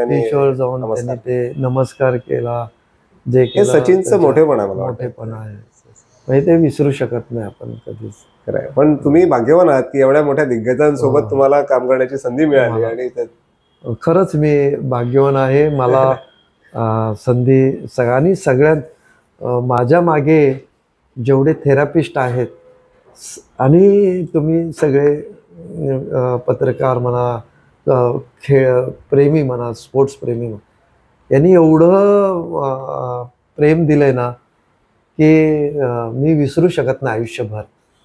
त्यांनी ते नमस्कार केला. जे सचिनचं मोठेपणा आहे. म्हणजे ते विसरू शकत नाही आपण कधीच. खरं आहे. पण तुम्ही भाग्यवान आहात की एवढ्या मोठ्या दिग्गजांसोबत तुम्हाला काम करण्याची संधी मिळाली आणि खरंच मी भाग्यवान आहे. मला संधी आणि सगळ्यात माझ्या मागे जेवढे थेरपिस्ट आहेत आणि तुम्ही सगळे पत्रकार म्हणा, खेळ प्रेमी म्हणा, स्पोर्ट्स प्रेमी म्हणा, यांनी एवढं प्रेम दिलंय ना की मी विसरू शकत नाही आयुष्यभर.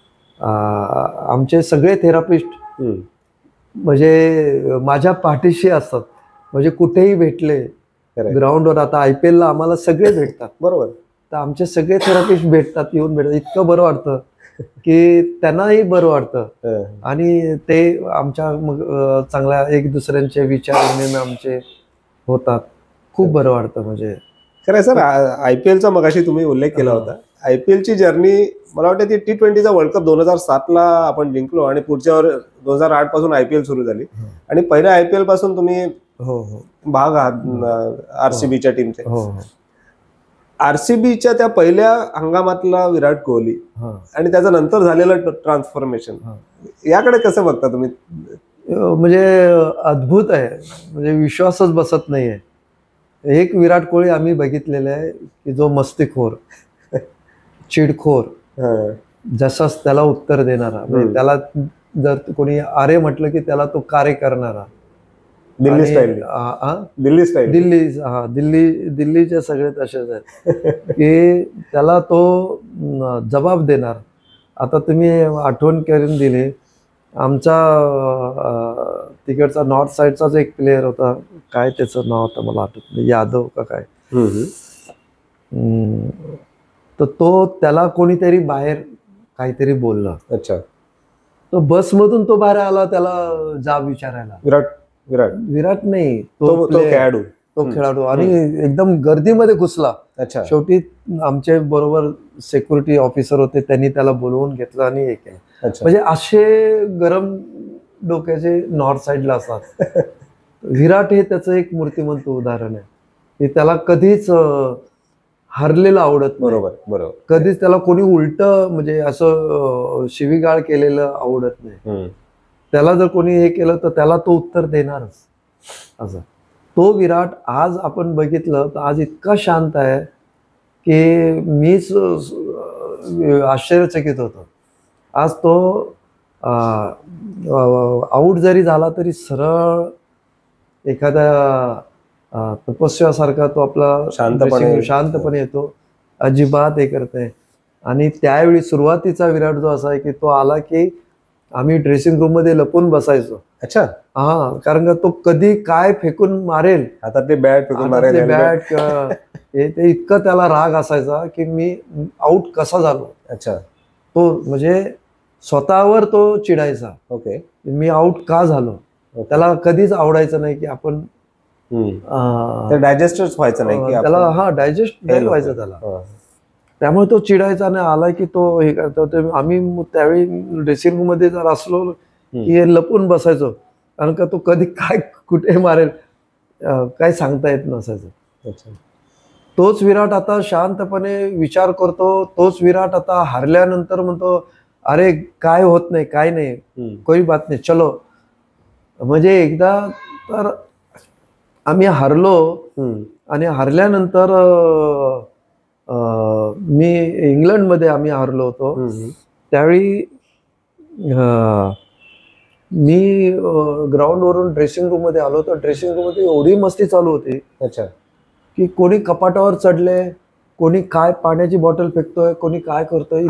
आमचे सगळे थेरपिस्ट म्हणजे माझ्या पाठीशी असतात. म्हणजे कुठेही भेटले ग्राउंडवर, आता IPL ला आम्हाला सगळे भेटतात. बरोबर. तर आमचे सगळे थेरपिस्ट भेटतात, येऊन भेटतात. इतकं बरं वाटतं की त्यांनाही बरं वाटतं आणि ते आमच्या मग चांगल्या एक दुसऱ्यांचे विचार विनिमय आमचे होतात. खूप बरं वाटतं. म्हणजे खरं सर, IPLचा मगाशी तुम्ही उल्लेख केला होता. IPL ची जर्नी मला वाटतं ती T20चा वर्ल्ड कप 2007ला आपण जिंकलो आणि पुढच्या 2008 पासून IPL सुरू झाली आणि पहिल्या IPL पासून तुम्ही भाग आहात RCBच्या टीमचे. RCBच्या त्या पहिल्या हंगामातला विराट कोहली आणि त्याचं नंतर झालेलं ट्रान्सफॉर्मेशन, याकडे कसं बघता तुम्ही? म्हणजे अद्भुत आहे. म्हणजे विश्वासच बसत नाहीये. एक विराट कोहली आम्ही बघितलेला आहे की जो मस्तीखोर, चिडखोर, जसाच त्याला उत्तर देणारा. म्हणजे त्याला जर कोणी अरे म्हटलं की त्याला तो कार्य करणारा. दिल्ली स्टाईल. दिल्लीचे सगळे तसेच आहेत की त्याला तो जबाब देणार. आता तुम्ही आठवण करून दिली, आमचा तिकडचा नॉर्थ साईडचाच एक प्लेअर होता, काय त्याचं नाव होतं मला आठवत नाही, यादव का काय. तर तो त्याला कोणीतरी बाहेर काहीतरी बोललं. अच्छा. तो बसमधून तो बाहेर आला त्याला जाब विचारायला. विराट नाही, तो खेळाडू आणि एकदम गर्दीमध्ये घुसला. अच्छा. शेवटी आमचे बरोबर सिक्युरिटी ऑफिसर होते, त्यांनी त्याला बोलवून घेतलं आणि हे केलं. म्हणजे असे गरम डोक्याचे नॉर्थ साईडला असतात. विराट हे त्याचं एक मूर्तिमंत उदाहरण आहे की त्याला कधीच हरलेलं आवडत. बरोबर. कधीच त्याला कोणी उलट म्हणजे असं शिवीगाळ केलेलं आवडत नाही. त्याला जर कोणी हे केलं तर त्याला तो उत्तर देणारच. असं तो विराट आज आपण बघितलं तर आज इतका शांत आहे की मीच आश्चर्यचकित होतो. आज तो आऊट जरी झाला तरी सरळ एखाद्या तपस्यासारखा तो आपला शांतपणे येतो, अजिबात हे करते. आणि त्यावेळी सुरुवातीचा विराट जो असा आहे की तो आला की आम्ही ड्रेसिंग रूम मध्ये लपून बसायचो. अच्छा. कारण का तो कधी काय फेकून मारेल, आता ते बॅट फेकून मारेल, बॅट ते इतकं त्याला राग असायचा की मी आऊट कसा झालो. अच्छा. तो म्हणजे स्वतःवर तो चिडायचा. ओके. मी आऊट का झालो. त्याला कधीच आवडायचं नाही की आपण डायजेस्टच व्हायचं नाही की त्याला डायजेस्ट नाही व्हायचं त्याला. त्यामुळे तो चिडायचा आणि आला की तो हे करतो. आम्ही त्यावेळी ड्रेसिंग रूम मध्ये जर असलो की हे लपून बसायचो, कारण का तो कधी काय कुठे मारेल काय सांगता येत नसायचं. तोच विराट आता शांतपणे विचार करतो. तोच विराट आता हारल्यानंतर म्हणतो अरे काय होत नाही, काय नाही, कोई बात नाही, चलो. म्हणजे एकदा तर आम्ही हारलो आणि हारल्यानंतर मी इंग्लंडमध्ये आम्ही हारलो होतो. त्यावेळी मी ग्राउंडवरून ड्रेसिंग रूम मध्ये आलो. तर ड्रेसिंग रूम मध्ये एवढी मस्ती चालू होती. अच्छा. की कोणी कपाटावर चढले, कोणी काय पाण्याची बॉटल फेकतोय, कोणी काय करतोय,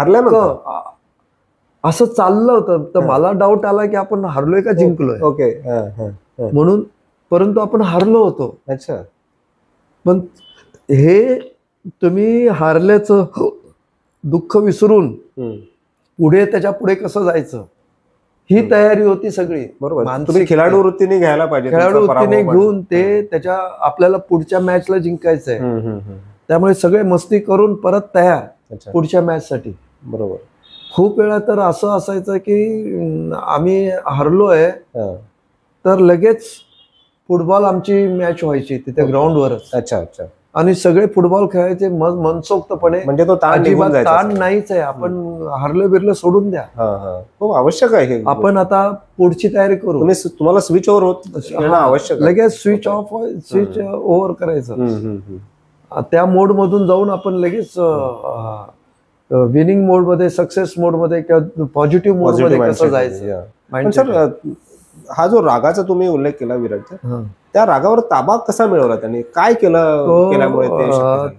असं चाललं होतं. तर मला डाऊट आला की आपण हारलोय का जिंकलोय. ओके. म्हणून परंतु आपण हारलो होतो. अच्छा. पण हे तुम्ही हारल्याचं दुःख विसरून पुढे त्याच्या पुढे कसं जायचं ही तयारी होती सगळी. बरोबर. तुम्ही खेळाडू वृत्तीने घ्यायला पाहिजे. खेळाडू वृत्तीने घेऊन ते त्याच्या आपल्याला पुढच्या मॅचला जिंकायचंय. त्यामुळे सगळे मस्ती करून परत तयार पुढच्या मॅच साठी. बरोबर. खूप वेळा तर असं असायचं की आम्ही हारलोय तर लगेच फुटबॉल आमची मॅच व्हायची तिथे ग्राउंडवरच. अच्छा. आणि सगळे फुटबॉल खेळायचे मनसोक्तपणे. म्हणजे तो ताण निघून अजिबात जायचा ताण सगळा. नाहीच आहे. आपण हरलं बिरलं सोडून द्या. खूप आवश्यक आहे हे. आपण आता पुढची तयारी करू. तुम्हाला स्विच ओव्हर होत येणं आवश्यक आहे. लगेच स्विच ऑफ स्विच ओव्हर करायचं. त्या मोड मधून जाऊन आपण लगेच विनिंग मोड मध्ये, सक्सेस मोड मध्ये किंवा पॉझिटिव्ह मोड मध्ये कसं जायचं. पण सर, हा जो रागाचा तुम्ही उल्लेख केला विराटचा, त्या रागावर ताबा कसा मिळवला त्यांनी? काय केलं केल्यामुळे ते शक्य झालं?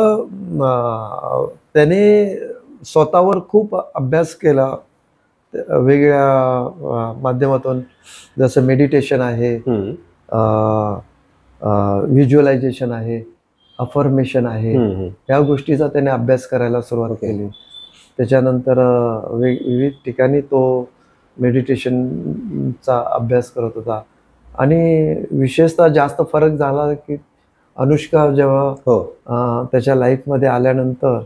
त्याने स्वतःवर खूप अभ्यास केला वेगवेगळ्या माध्यमातून, जसं मेडिटेशन आहे, व्हिज्युअलायझेशन आहे, अफर्मेशन आहे. या गोष्टीचा त्याने अभ्यास करायला सुरुवात केली. त्याच्यानंतर विविध ठिकाणी तो मेडिटेशनचा अभ्यास करत होता. आणि विशेषतः जास्त फरक झाला की अनुष्का जेव्हा त्याच्या लाईफमध्ये आल्यानंतर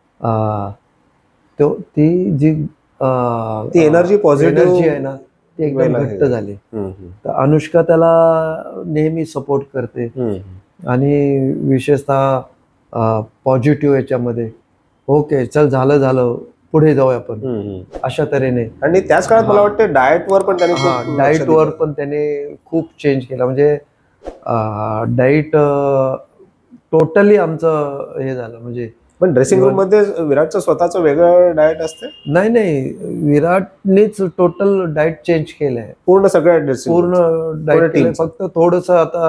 ती जी एनर्जी, पॉझिटिव्ह एनर्जी आहे ना, ती एकदम घट्ट झाली. तर अनुष्का त्याला नेहमी सपोर्ट करते आणि विशेषतः पॉझिटिव्ह याच्यामध्ये, ओके चल झालं पुढे जाऊया आपण, अशा तऱ्हेने. आणि त्याच काळात मला वाटतं डाएटवर पण त्याने डाएटवर पण त्याने खूप चेंज केला. म्हणजे डाएट टोटली आमचं हे झालं. म्हणजे पण ड्रेसिंग रूम मध्ये विराटचं स्वतःचं वेगळं डाएट असते? नाही, विराटनेच टोटल डाएट चेंज केलंय. पूर्ण सगळ्या ड्रेसिंग पूर्ण डाएट केलंय. फक्त थोडस आता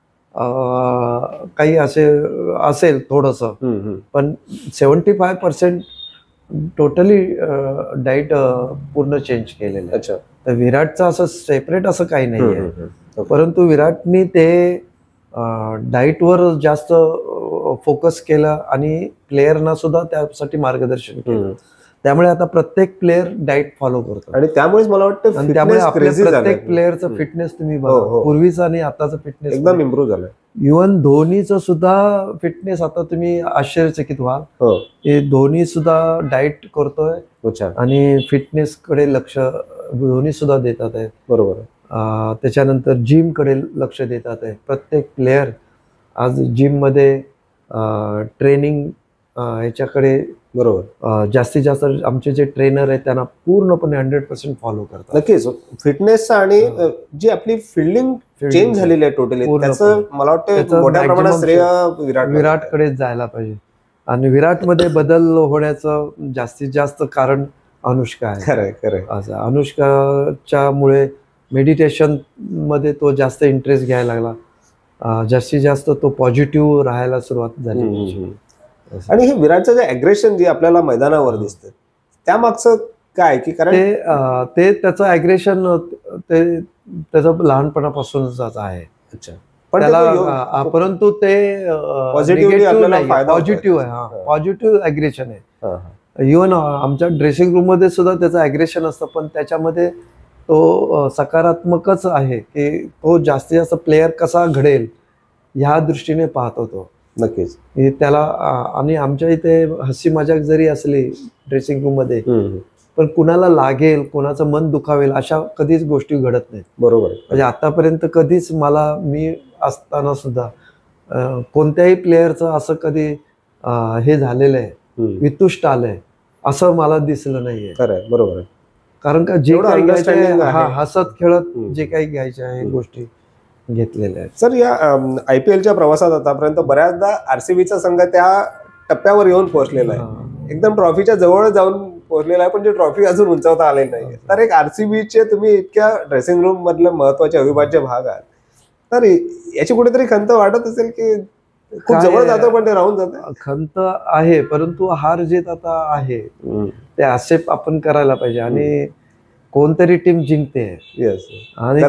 काही असेल थोडस, पण 75% टोटली डाएट पूर्ण चेंज केलेलं आहे. तर विराटचं असं सेपरेट असं काही नाही आहे. परंतु विराटनी ते डाएटवर जास्त फोकस केलं आणि प्लेयरना सुद्धा त्यासाठी मार्गदर्शन केलं. त्यामुळे आता प्रत्येक प्लेयर डाएट फॉलो करतो. आणि त्यामुळेच मला वाटतं त्यामुळे आपल्या प्रत्येक प्लेयरचं फिटनेस तुम्ही बघा, पूर्वीचा आणि आताचं फिटनेस एकदम इम्प्रूव्ह झालंय. इव्हन धोनीचं सुद्धा फिटनेस आता तुम्ही आश्चर्यचकित व्हाल. हे धोनी सुद्धा डाएट करतोय आणि फिटनेस कडे लक्ष धोनी सुद्धा देतात आहे. बरोबर. त्याच्यानंतर जिम कडे लक्ष देतात आहे. प्रत्येक प्लेयर आज जिम मध्ये ट्रेनिंग ह्याच्याकडे बरोबर जास्तीत जास्त आमचे जे ट्रेनर आहेत त्यांना पूर्णपणे 100% फॉलो करतात. नक्कीच फिटनेस आणि जी आपली फिल्डिंग चेंज झालेली आहे टोटली, त्याचं मला वाटतं मोठ्या प्रमाणात श्रेय विराटकडेच जायला पाहिजे. आणि विराटमध्ये बदल होण्याचं जास्तीत जास्त कारण अनुष्का आहे. खरंय. असं अनुष्काच्या मुळे मेडिटेशन मध्ये तो जास्त इंटरेस्ट घ्यायला लागला. जास्तीत जास्त तो पॉझिटिव्ह राहायला सुरुवात झाली. आणि हे विराटचं जे अग्रेशन जे आपल्याला मैदानावर दिसतं त्यामागचं काय की कारण ते त्याचं अग्रेशन ते त्याचं लहानपणापासूनच आहे. पण त्याला परंतु ते पॉझिटिव्ह आहे. पॉझिटिव्ह अग्रेशन आहे. इव्हन आमच्या ड्रेसिंग रूम मध्ये सुद्धा त्याचं अग्रेशन असतं, पण त्याच्यामध्ये तो सकारात्मकच आहे की तो जास्तीत जास्त प्लेयर कसा घडेल ह्या दृष्टीने पाहतो तो. नक्कीच त्याला. आणि आमच्या इथे हसी मजाक जरी असली ड्रेसिंग रूम मध्ये, पण कुणाला लागेल, कुणाचं मन दुखावेल अशा कधीच गोष्टी घडत नाहीत. बरोबर. म्हणजे आतापर्यंत कधीच मी असताना सुद्धा कोणत्याही प्लेयरचं असं कधी हे झालेलं आहे, वितुष्ट आलंय असं मला दिसलं नाहीये. बरोबर. कारण का जे काही घ्यायचं हसत खेळत जे काही घ्यायचे आहे गोष्टी घेतलेल्या आहेत. सर, या IPLच्या प्रवासात आतापर्यंत बऱ्याचदा RCBचा संघ त्या टप्प्यावर येऊन पोहोचलेला आहे, एकदम ट्रॉफीच्या जवळ जाऊन पोहोचलेला आहे, पण जे ट्रॉफी अजून उंचावता आलेली नाही. तर एक RCBचे तुम्ही इतक्या ड्रेसिंग रूम मधले महत्वाचे अविभाज्य भाग आहात, तर याची कुठेतरी खंत वाटत असेल की खूप जवळ जातो पण ते राहून जातं? खंत आहे, परंतु हार जीत आता आहे ते ॲक्सेप्ट आपण करायला पाहिजे. आणि कोणतरी टीम जिंकते आणि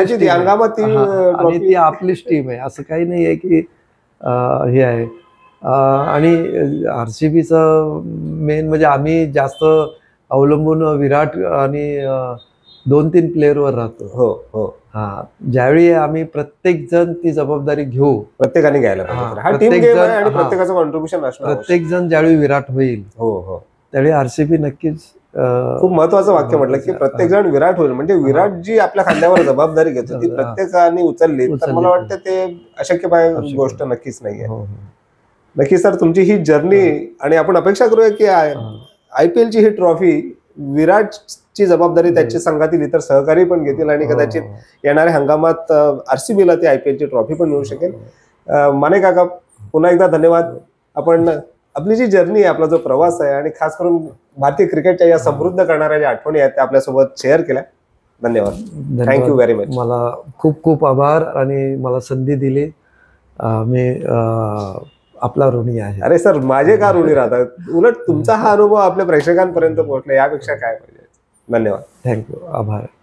ती आपलीच टीम आहे, असं काही नाही आहे की हे आहे. आणि RCBचं मेन म्हणजे आम्ही जास्त अवलंबून विराट आणि 2-3 प्लेअरवर राहतो. ज्यावेळी आम्ही प्रत्येक जण ती जबाबदारी घेऊ, प्रत्येकाने घ्यायला पाहिजे, प्रत्येकाचं कॉन्ट्रीब्युशन असणार. प्रत्येक जण ज्यावेळी विराट होईल त्यावेळी RCB नक्कीच. खूप महत्वाचं वाक्य म्हटलं की प्रत्येक जण विराट होईल, म्हणजे विराट जी आपल्या खांद्यावर जबाबदारी घेतो ती प्रत्येकाने उचलली तर मला वाटतं ते अशक्य गोष्ट नक्कीच नाहीये. नक्की सर, तुमची ही जर्नी, आणि आपण अपेक्षा करूया की IPL ची ही ट्रॉफी विराटची जबाबदारी त्याच्या संघातील इतर सहकारी पण घेतील आणि कदाचित येणाऱ्या हंगामात RCB ला ती IPL ची ट्रॉफी पण मिळू शकेल. माने काका, पुन्हा एकदा धन्यवाद. आपण आपली जी जर्नी आहे, आपला जो प्रवास आहे, आणि खास करून भारतीय क्रिकेटच्या या समृद्ध करणाऱ्या ज्या आठवणी आहेत त्या आपल्यासोबत शेअर केल्या. धन्यवाद. Thank you very much. मला खूप खूप आभार, आणि मला संधी दिली. मी आपला ऋणी आहे. अरे सर, माझे का ऋणी राहतात? उलट तुमचा हा अनुभव आपल्या प्रेक्षकांपर्यंत पोहोचला, यापेक्षा काय पाहिजे. धन्यवाद. थँक्यू. आभार.